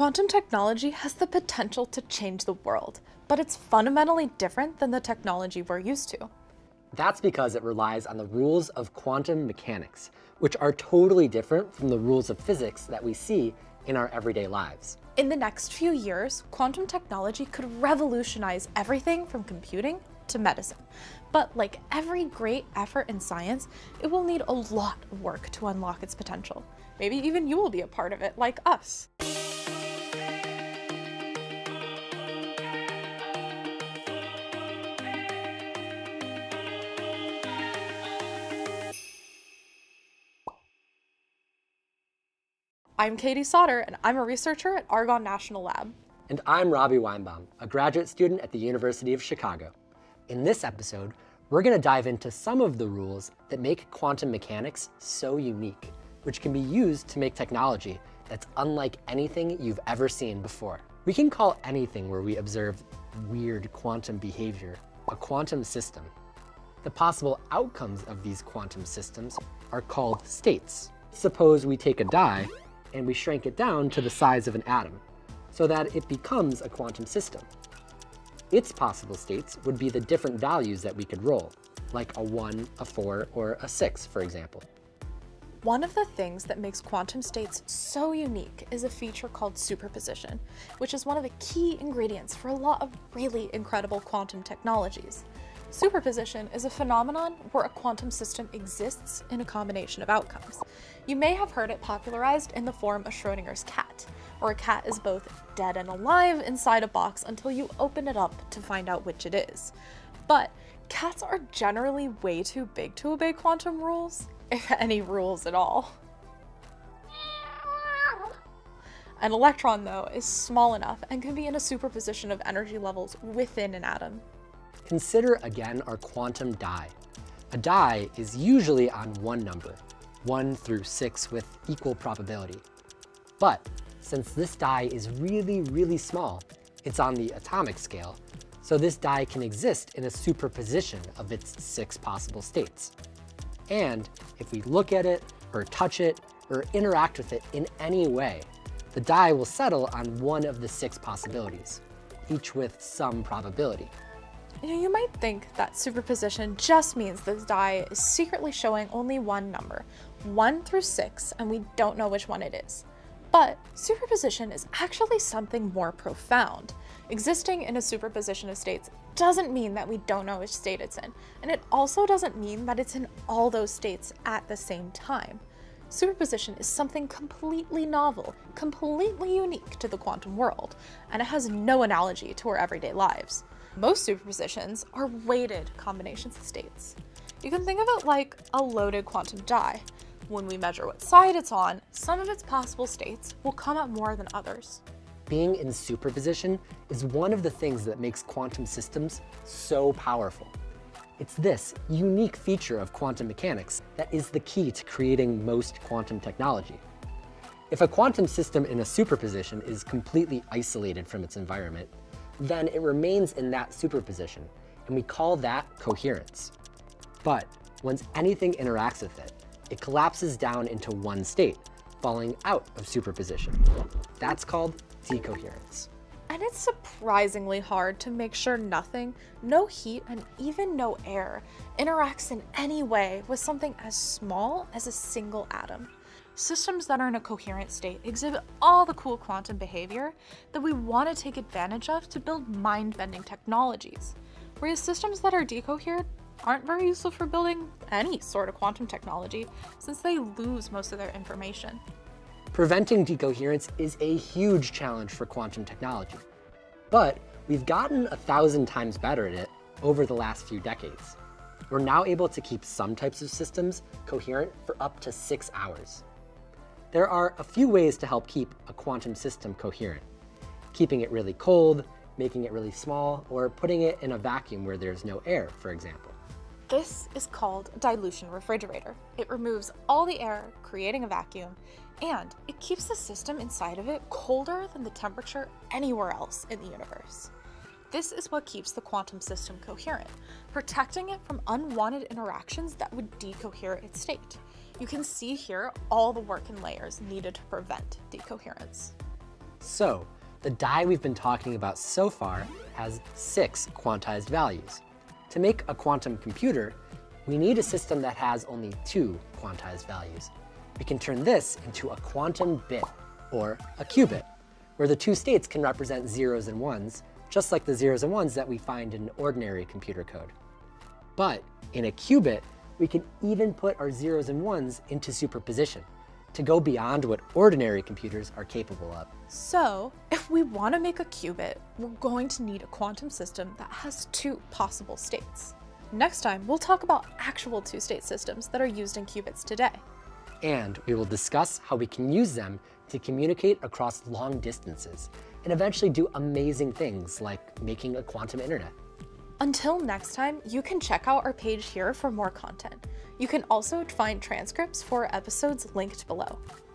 Quantum technology has the potential to change the world, but it's fundamentally different than the technology we're used to. That's because it relies on the rules of quantum mechanics, which are totally different from the rules of physics that we see in our everyday lives. In the next few years, quantum technology could revolutionize everything from computing to medicine. But like every great effort in science, it will need a lot of work to unlock its potential. Maybe even you will be a part of it, like us. I'm Katie Sauter, and I'm a researcher at Argonne National Lab. And I'm Robbie Weinbaum, a graduate student at the University of Chicago. In this episode, we're going to dive into some of the rules that make quantum mechanics so unique, which can be used to make technology that's unlike anything you've ever seen before. We can call anything where we observe weird quantum behavior a quantum system. The possible outcomes of these quantum systems are called states. Suppose we take a die and we shrink it down to the size of an atom, so that it becomes a quantum system. Its possible states would be the different values that we could roll, like a 1, a 4, or a 6, for example. One of the things that makes quantum states so unique is a feature called superposition, which is one of the key ingredients for a lot of really incredible quantum technologies. Superposition is a phenomenon where a quantum system exists in a combination of outcomes. You may have heard it popularized in the form of Schrodinger's cat, where a cat is both dead and alive inside a box until you open it up to find out which it is. But cats are generally way too big to obey quantum rules, if any rules at all. An electron, though, is small enough and can be in a superposition of energy levels within an atom. Consider again our quantum die. A die is usually on one number, 1 through 6 with equal probability. But since this die is really, really small, it's on the atomic scale, so this die can exist in a superposition of its 6 possible states. And if we look at it, or touch it, or interact with it in any way, the die will settle on one of the 6 possibilities, each with some probability. You might think that superposition just means this die is secretly showing only one number, 1 through 6, and we don't know which one it is. But superposition is actually something more profound. Existing in a superposition of states doesn't mean that we don't know which state it's in, and it also doesn't mean that it's in all those states at the same time. Superposition is something completely novel, completely unique to the quantum world, and it has no analogy to our everyday lives. Most superpositions are weighted combinations of states. You can think of it like a loaded quantum die. When we measure what side it's on, some of its possible states will come up more than others. Being in superposition is one of the things that makes quantum systems so powerful. It's this unique feature of quantum mechanics that is the key to creating most quantum technology. If a quantum system in a superposition is completely isolated from its environment, then it remains in that superposition, and we call that coherence. But once anything interacts with it, it collapses down into one state, falling out of superposition. That's called decoherence. And it's surprisingly hard to make sure nothing, no heat, and even no air interacts in any way with something as small as a single atom. Systems that are in a coherent state exhibit all the cool quantum behavior that we want to take advantage of to build mind-bending technologies, whereas systems that are decoherent aren't very useful for building any sort of quantum technology since they lose most of their information. Preventing decoherence is a huge challenge for quantum technology, but we've gotten 1,000 times better at it over the last few decades. We're now able to keep some types of systems coherent for up to 6 hours. There are a few ways to help keep a quantum system coherent. Keeping it really cold, making it really small, or putting it in a vacuum where there's no air, for example. This is called a dilution refrigerator. It removes all the air, creating a vacuum, and it keeps the system inside of it colder than the temperature anywhere else in the universe. This is what keeps the quantum system coherent, protecting it from unwanted interactions that would decohere its state. You can see here all the work and layers needed to prevent decoherence. So, the die we've been talking about so far has 6 quantized values. To make a quantum computer, we need a system that has only 2 quantized values. We can turn this into a quantum bit, or a qubit, where the 2 states can represent zeros and ones, just like the zeros and ones that we find in ordinary computer code. But in a qubit, we can even put our zeros and ones into superposition to go beyond what ordinary computers are capable of. So, if we want to make a qubit, we're going to need a quantum system that has 2 possible states. Next time, we'll talk about actual 2-state systems that are used in qubits today. And we will discuss how we can use them to communicate across long distances and eventually do amazing things like making a quantum internet. Until next time, you can check out our page here for more content. You can also find transcripts for episodes linked below.